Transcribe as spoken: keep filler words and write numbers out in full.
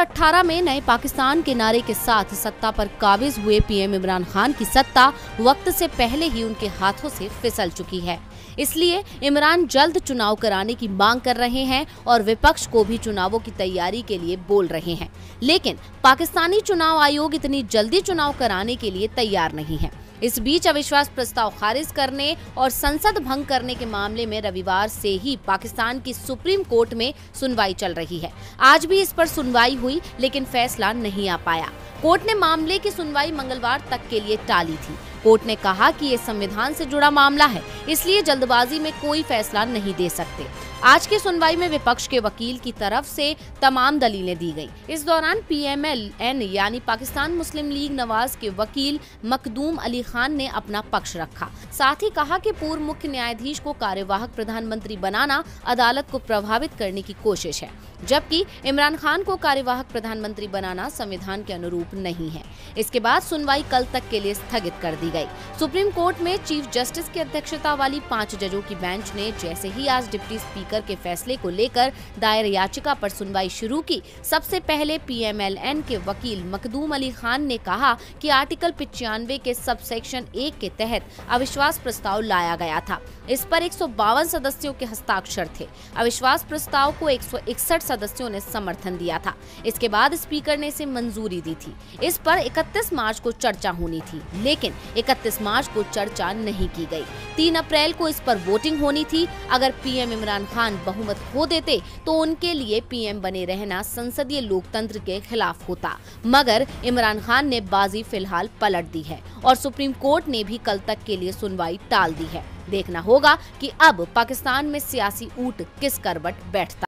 अठारह में नए पाकिस्तान के नारे के साथ सत्ता पर काबिज हुए पीएम इमरान खान की सत्ता वक्त से पहले ही उनके हाथों से फिसल चुकी है। इसलिए इमरान जल्द चुनाव कराने की मांग कर रहे हैं और विपक्ष को भी चुनावों की तैयारी के लिए बोल रहे हैं। लेकिन पाकिस्तानी चुनाव आयोग इतनी जल्दी चुनाव कराने के लिए तैयार नहीं है। इस बीच अविश्वास प्रस्ताव खारिज करने और संसद भंग करने के मामले में रविवार से ही पाकिस्तान की सुप्रीम कोर्ट में सुनवाई चल रही है। आज भी इस पर सुनवाई हुई, लेकिन फैसला नहीं आ पाया। कोर्ट ने मामले की सुनवाई मंगलवार तक के लिए टाली थी। कोर्ट ने कहा कि ये संविधान से जुड़ा मामला है, इसलिए जल्दबाजी में कोई फैसला नहीं दे सकते। आज की सुनवाई में विपक्ष के वकील की तरफ से तमाम दलीलें दी गई। इस दौरान पीएमएल-एन यानी पाकिस्तान मुस्लिम लीग नवाज के वकील मखदूम अली खान ने अपना पक्ष रखा। साथ ही कहा कि पूर्व मुख्य न्यायाधीश को कार्यवाहक प्रधानमंत्री बनाना अदालत को प्रभावित करने की कोशिश है, जबकि इमरान खान को कार्यवाहक प्रधानमंत्री बनाना संविधान के अनुरूप नहीं है। इसके बाद सुनवाई कल तक के लिए स्थगित कर दी गई। सुप्रीम कोर्ट में चीफ जस्टिस की अध्यक्षता वाली पांच जजों की बेंच ने जैसे ही आज डिप्टी स्पीकर के फैसले को लेकर दायर याचिका पर सुनवाई शुरू की, सबसे पहले पीएमएल-एन के वकील मखदूम अली खान ने कहा कि आर्टिकल पिचानवे के सब सेक्शन एक के तहत अविश्वास प्रस्ताव लाया गया था। इस पर एक सौ बावन सदस्यों के हस्ताक्षर थे। अविश्वास प्रस्ताव को एक सौ इकसठ सदस्यों ने समर्थन दिया था। इसके बाद स्पीकर ने इसे मंजूरी दी थी। इस पर इकतीस मार्च को चर्चा होनी थी, लेकिन इकतीस मार्च को चर्चा नहीं की गई। तीन अप्रैल को इस पर वोटिंग होनी थी। अगर पीएम इमरान खान बहुमत खो देते तो उनके लिए पीएम बने रहना संसदीय लोकतंत्र के खिलाफ होता, मगर इमरान खान ने बाजी फिलहाल पलट दी है और सुप्रीम कोर्ट ने भी कल तक के लिए सुनवाई टाल दी है। देखना होगा कि अब पाकिस्तान में सियासी ऊंट किस करवट बैठता।